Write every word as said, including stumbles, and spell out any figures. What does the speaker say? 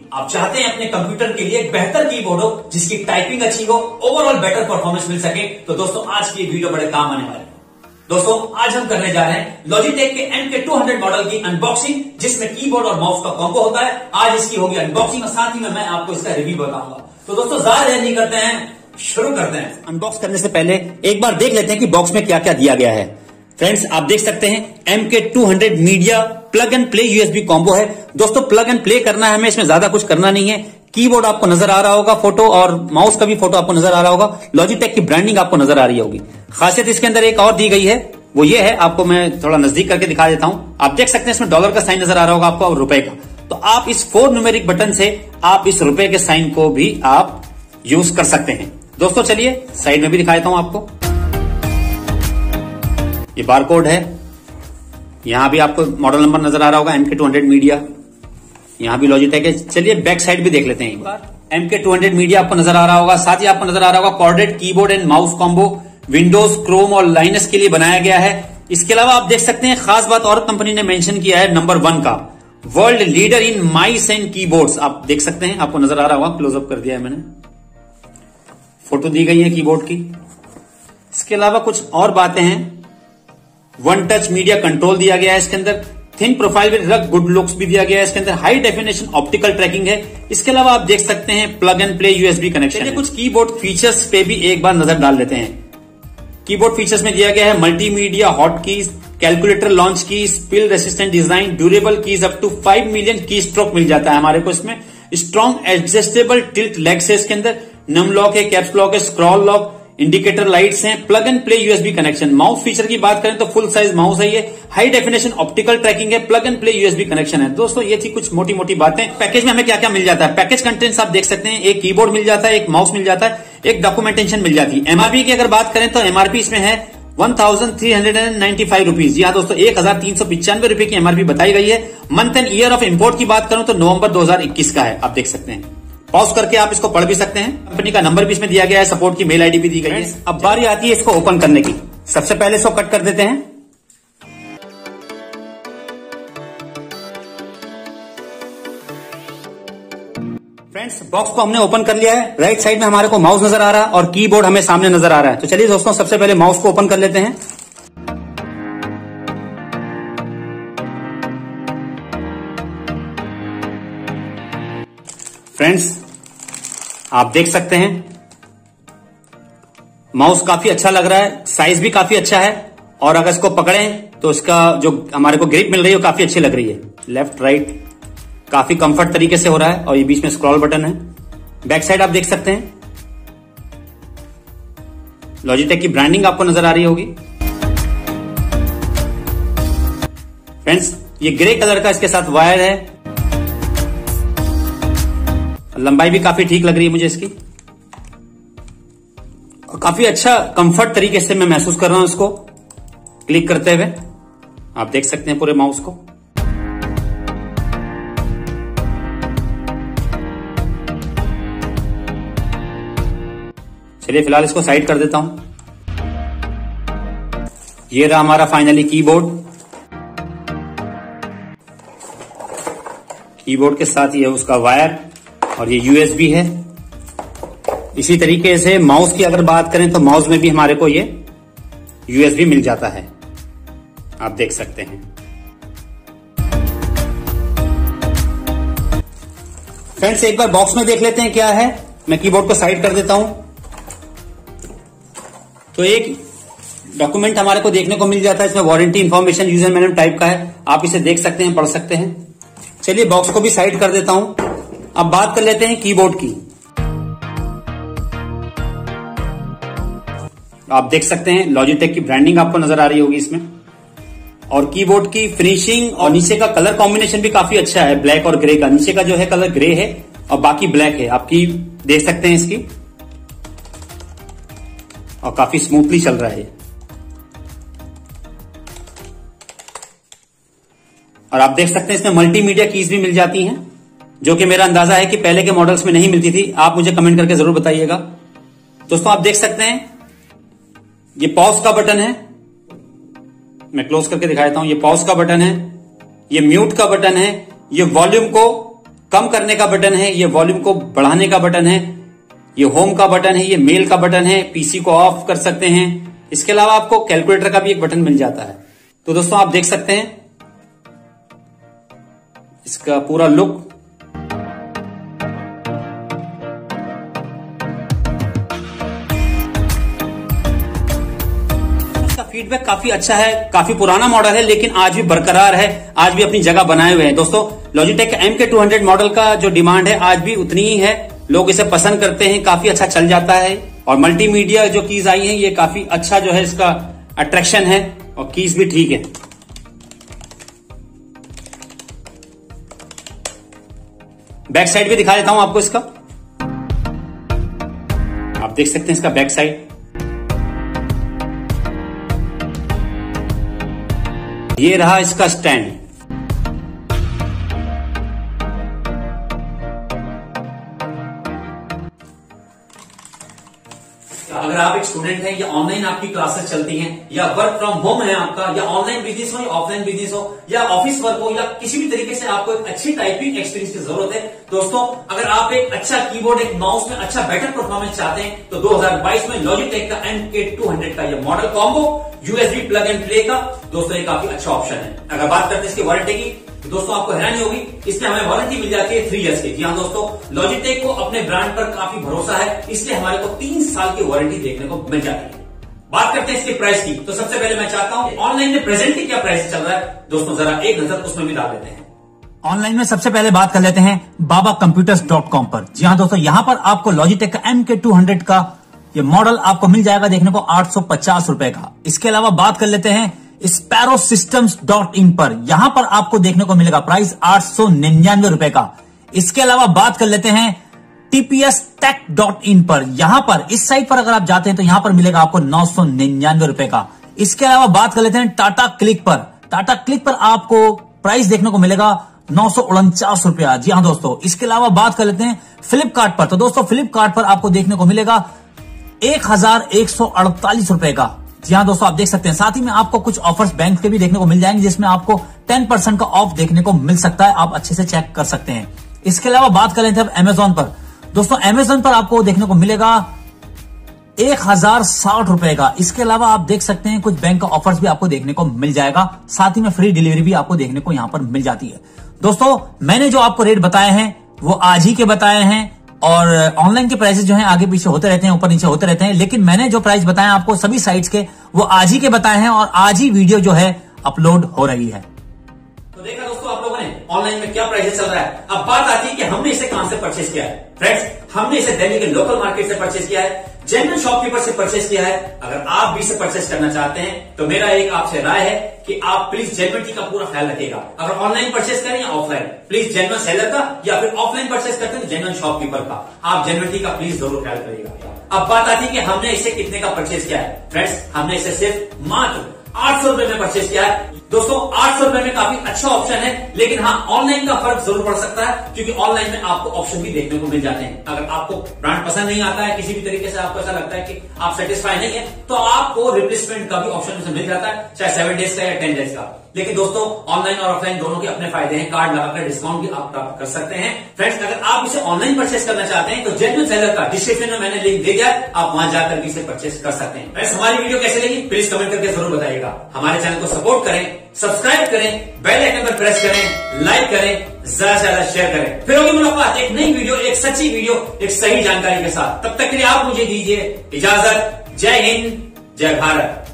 आप चाहते हैं अपने कंप्यूटर के लिए एक बेहतर कीबोर्ड हो जिसकी टाइपिंग अच्छी हो, ओवरऑल बेटर परफॉर्मेंस मिल सके, तो दोस्तों आज की वीडियो बड़े काम आने वाली है। दोस्तों आज हम करने जा रहे हैं लॉजिटेक के M K two hundred model की अनबॉक्सिंग, जिसमें कीबोर्ड और माउस का कॉम्बो होता है। आज इसकी होगी अनबॉक्सिंग और साथ ही में मैं आपको इसका रिव्यू बताऊंगा। तो दोस्तों ज्यादा देर नहीं करते हैं, शुरू करते हैं। अनबॉक्स करने से पहले एक बार देख लेते हैं कि बॉक्स में क्या क्या दिया गया है। फ्रेंड्स आप देख सकते हैं M K two hundred media plug and play USB combo है। दोस्तों प्लग एंड प्ले करना है हमें, इसमें ज्यादा कुछ करना नहीं है। कीबोर्ड आपको नजर आ रहा होगा फोटो, और माउस का भी फोटो आपको नजर आ रहा होगा। लॉजिटेक की ब्रांडिंग आपको नजर आ रही होगी। खासियत इसके अंदर एक और दी गई है, वो ये है, आपको मैं थोड़ा नजदीक करके दिखा देता हूं। आप देख सकते हैं इसमें डॉलर का साइन नजर आ रहा होगा आपको और रुपए का। तो आप इस फोर न्यूमेरिक बटन से आप इस रुपए के साइन को भी आप यूज कर सकते हैं। दोस्तों चलिए साइड में भी दिखा देता हूं आपको। ये बारकोड है, यहां भी आपको मॉडल नंबर नजर आ रहा होगा M K two hundred media, यहां भी लॉजिटेक है। चलिए बैक साइड भी देख लेते हैं एक बार। M K two hundred media आपको नजर आ रहा होगा, साथ ही आपको नजर आ रहा होगा corded keyboard and mouse combo, Windows, Chrome और लाइनस के लिए बनाया गया है। इसके अलावा आप देख सकते हैं खास बात और कंपनी ने मेंशन किया है नंबर वन का, world leader in mice and keyboards. आप देख सकते हैं, आपको नजर आ रहा होगा, क्लोजअप कर दिया है मैंने, फोटो दी गई है कीबोर्ड की। इसके अलावा कुछ और बातें हैं, वन टच मीडिया कंट्रोल दिया गया है इसके अंदर, thin profile with rug good looks भी दिया गया है इसके अंदर, हाई डेफिनेशन ऑप्टिकल ट्रैकिंग है। इसके अलावा आप देख सकते हैं plug and play USB connection. कुछ कीबोर्ड फीचर्स पे भी एक बार नजर डाल लेते हैं। कीबोर्ड फीचर्स में दिया गया है multimedia hot keys, calculator launch key, spill resistant design, durable keys, up to five million keystroke मिल जाता है हमारे को इसमें। स्ट्रॉन्ग एडजस्टेबल टिल्ट लेग्स है इसके अंदर, नम लॉक है, कैप्स लॉक है, स्क्रॉल लॉक, इंडिकेटर लाइट्स हैं, plug and play USB connection. Mouse feature की बात करें तो फुल साइज माउस है ये, हाई डेफिनेशन ऑप्टिकल ट्रैकिंग है, plug and play USB connection है। दोस्तों ये थी कुछ मोटी मोटी बातें। पैकेज में हमें क्या क्या मिल जाता है, पैकेज कंटेंट्स आप देख सकते हैं, एक कीबोर्ड मिल जाता है, एक माउस मिल जाता है, एक डॉक्यूमेंटेशन मिल जाती है। एमआरपी की अगर बात करें तो एमआरपी इसमें है one thousand three hundred ninety five rupees. जी हाँ दोस्तों, एक हजार तीन सौ पिचानवे रुपए की एमआरपी बताई गई है। Month and year of import की बात करूं तो नवंबर दो हजार इक्कीस का है, आप देख सकते हैं। पॉज करके आप इसको पढ़ भी सकते हैं। कंपनी का नंबर भी इसमें दिया गया है, सपोर्ट की मेल आईडी भी दी गई है। अब बारी आती है इसको ओपन करने की। सबसे पहले इसको कट कर देते हैं। फ्रेंड्स बॉक्स को हमने ओपन कर लिया है। राइट साइड में हमारे को माउस नजर आ रहा है और कीबोर्ड हमें सामने नजर आ रहा है। तो चलिए दोस्तों सबसे पहले माउस को ओपन कर लेते हैं। फ्रेंड्स आप देख सकते हैं माउस काफी अच्छा लग रहा है, साइज भी काफी अच्छा है, और अगर इसको पकड़ें तो इसका जो हमारे को ग्रिप मिल रही है वो काफी अच्छी लग रही है। लेफ्ट राइट काफी कंफर्ट तरीके से हो रहा है, और ये बीच में स्क्रॉल बटन है। बैक साइड आप देख सकते हैं, लॉजिटेक की ब्रांडिंग आपको नजर आ रही होगी। फ्रेंड्स ये ग्रे कलर का इसके साथ वायर है, लंबाई भी काफी ठीक लग रही है मुझे इसकी, और काफी अच्छा कंफर्ट तरीके से मैं महसूस कर रहा हूं इसको क्लिक करते हुए। आप देख सकते हैं पूरे माउस को। चलिए फिलहाल इसको साइड कर देता हूं। ये रहा हमारा फाइनली कीबोर्ड। कीबोर्ड के साथ ये उसका वायर और ये यूएसबी है। इसी तरीके से माउस की अगर बात करें तो माउस में भी हमारे को ये यूएसबी मिल जाता है, आप देख सकते हैं। फ्रेंड्स एक बार बॉक्स में देख लेते हैं क्या है। मैं कीबोर्ड को साइड कर देता हूं। तो एक डॉक्यूमेंट हमारे को देखने को मिल जाता है, इसमें warranty information user manual type का है, आप इसे देख सकते हैं, पढ़ सकते हैं। चलिए बॉक्स को भी साइड कर देता हूं। अब बात कर लेते हैं कीबोर्ड की। आप देख सकते हैं लॉजिटेक की ब्रांडिंग आपको नजर आ रही होगी इसमें, और कीबोर्ड की फिनिशिंग और नीचे का कलर कॉम्बिनेशन भी काफी अच्छा है, ब्लैक और ग्रे का। नीचे का जो है कलर ग्रे है और बाकी ब्लैक है, आपकी देख सकते हैं इसकी, और काफी स्मूथली चल रहा है। और आप देख सकते हैं इसमें मल्टीमीडिया कीज भी मिल जाती हैं, जो कि मेरा अंदाजा है कि पहले के मॉडल्स में नहीं मिलती थी। आप मुझे कमेंट करके जरूर बताइएगा। दोस्तों आप देख सकते हैं ये पॉज का बटन है, मैं क्लोज करके दिखा देता हूं। ये पॉज का बटन है, ये म्यूट का बटन है, ये वॉल्यूम को कम करने का बटन है, ये वॉल्यूम को बढ़ाने का बटन है, ये होम का बटन है, ये मेल का बटन है, पीसी को ऑफ कर सकते हैं। इसके अलावा आपको कैलकुलेटर का भी एक बटन मिल जाता है। तो दोस्तों आप देख सकते हैं इसका पूरा लुक। फीडबैक काफी अच्छा है, काफी पुराना मॉडल है लेकिन आज भी बरकरार है, आज भी अपनी जगह बनाए हुए हैं। दोस्तों Logitech M K two hundred model का जो डिमांड है आज भी उतनी ही है, लोग इसे पसंद करते हैं, काफी अच्छा चल जाता है। और मल्टीमीडिया जो कीज आई हैं ये काफी अच्छा जो है इसका अट्रैक्शन है और कीज भी ठीक है। बैक साइड भी दिखा देता हूं आपको इसका। आप देख सकते हैं इसका बैक साइड। ये रहा इसका स्टैंड। अगर आप एक स्टूडेंट हैं या ऑनलाइन आपकी क्लासेस चलती हैं या वर्क फ्रॉम होम है आपका, या ऑनलाइन बिजनेस हो या ऑफलाइन बिजनेस हो या ऑफिस वर्क हो या किसी भी तरीके से आपको एक अच्छी टाइपिंग एक्सपीरियंस की जरूरत है, दोस्तों अगर आप एक अच्छा कीबोर्ड, एक माउस में अच्छा बेटर परफॉर्मेंस चाहते हैं तो दो हज़ार बाईस में लॉजिटेक का एम के टू हंड्रेड का ये model combo USB plug and play का दोस्तों ये काफी अच्छा ऑप्शन है। अगर बात करते हैं इसकी वारंटी की तो दोस्तों आपको हैरानी होगी, इसमें हमें वारंटी मिल जाती है थ्री इयर्स की। जी हाँ दोस्तों, लॉजिटेक को अपने ब्रांड पर काफी भरोसा है, इसलिए हमारे को तीन साल की वारंटी देखने को मिल जाती है। बात करते हैं इसके प्राइस की, तो सबसे पहले मैं चाहता हूं ऑनलाइन में प्रेजेंटली क्या प्राइस चल रहा है दोस्तों जरा एक नजर उसमें भी डाल देते हैं। ऑनलाइन में सबसे पहले बात कर लेते हैं बाबा कंप्यूटर्स डॉट कॉम पर। जी हाँ दोस्तों, यहां पर आपको लॉजिटेक का एम के टू हंड्रेड का ये मॉडल आपको मिल जाएगा देखने को आठ सौ पचास रुपए का। इसके अलावा बात कर लेते हैं स्पैरो सिस्टम्स डॉट इन पर, यहां पर आपको देखने को मिलेगा प्राइस आठ सौ निन्यानवे रुपए का। इसके अलावा बात कर लेते हैं टीपीएस टेक डॉट इन पर, यहां पर इस साइट पर अगर आप जाते हैं तो यहां पर मिलेगा आपको नौ सौ निन्यानवे रुपए का। इसके अलावा बात कर लेते हैं टाटा क्लिक पर। टाटा क्लिक पर आपको प्राइस देखने को मिलेगा नौ सौ उनचास रुपया। जी हाँ दोस्तों, इसके अलावा बात कर लेते हैं फ्लिपकार्ट पर। तो दोस्तों फ्लिपकार्ट पर आपको देखने को मिलेगा एक हजार एक सौ अड़तालीस रुपए का। जी हाँ दोस्तों, आप देख सकते हैं। साथ ही में आपको कुछ ऑफर्स बैंक के भी देखने को मिल जाएंगे जिसमें आपको टेन परसेंट का ऑफ देखने को मिल सकता है, आप अच्छे से चेक कर सकते हैं। इसके अलावा बात कर लेते हैं अब अमेजोन पर। दोस्तों अमेजोन पर आपको देखने को मिलेगा एक हजार साठ रुपए का। इसके अलावा आप देख सकते हैं कुछ बैंक का ऑफर्स भी आपको देखने को मिल जाएगा, साथ ही में फ्री डिलीवरी भी आपको देखने को यहां पर मिल जाती है। दोस्तों मैंने जो आपको रेट बताए हैं वो आज ही के बताए हैं, और ऑनलाइन के प्राइसेस जो हैं आगे पीछे होते रहते हैं, ऊपर नीचे होते रहते हैं, लेकिन मैंने जो प्राइस बताया आपको सभी साइट्स के वो आज ही के बताए हैं और आज ही वीडियो जो है अपलोड हो रही है। तो देखा दोस्तों आप लोगों ने ऑनलाइन में क्या प्राइसेस चल रहा है। अब बात आती है कि हमने इसे कहां से परचेज किया है। फ्रेंड्स हमने इसे दिल्ली के लोकल मार्केट से परचेज किया है, जेन्युइन शॉपकीपर से परचेज किया है। अगर आप भी इसे परचेज करना चाहते हैं तो मेरा एक आपसे राय है कि आप प्लीज जेन्युइनिटी का पूरा ख्याल रखिएगा। अगर ऑनलाइन परचेज करें या ऑफलाइन, प्लीज जेन्युइन सेलर का या फिर ऑफलाइन परचेज करते हैं तो जेन्युइन शॉपकीपर का आप जेन्युइनिटी का प्लीज जरूर ख्याल करिएगा। अब बात आती है कि हमने इसे कितने का परचेज किया है। फ्रेंड्स हमने इसे सिर्फ मात्र आठ सौ रुपए में परचेज किया है। दोस्तों आठ सौ रुपए में काफी अच्छा ऑप्शन है, लेकिन हाँ ऑनलाइन का फर्क जरूर पड़ सकता है क्योंकि ऑनलाइन में आपको ऑप्शन भी देखने को मिल जाते हैं। अगर आपको ब्रांड पसंद नहीं आता है, किसी भी तरीके से आपको ऐसा लगता है कि आप सेटिस्फाई नहीं है, तो आपको रिप्लेसमेंट का भी ऑप्शन मिल जाता है, चाहे सेवन डेज का या टेन डेज का। लेकिन दोस्तों ऑनलाइन और ऑफलाइन दोनों के अपने फायदे हैं, कार्ड लगाकर डिस्काउंट भी आप प्राप्त कर सकते हैं। फ्रेंड्स अगर आप इसे ऑनलाइन परचेज करना चाहते हैं तो जेन्युइन सेलर का डिस्क्रिप्शन में मैंने लिंक दे दिया है, आप वहां जाकर भी इसे परचेज कर सकते हैं। फ्रेंड्स हमारी वीडियो कैसे लगी प्लीज कमेंट करके जरूर बताइएगा। हमारे चैनल को सपोर्ट करें, सब्सक्राइब करें, बेल आइकन पर प्रेस करें, लाइक करें, ज्यादा से ज्यादा शेयर करें। फिर होगी मुलाकात एक नई वीडियो, एक सच्ची वीडियो, एक सही जानकारी के साथ। तब तक के लिए आप मुझे दीजिए इजाजत। जय हिंद, जय भारत।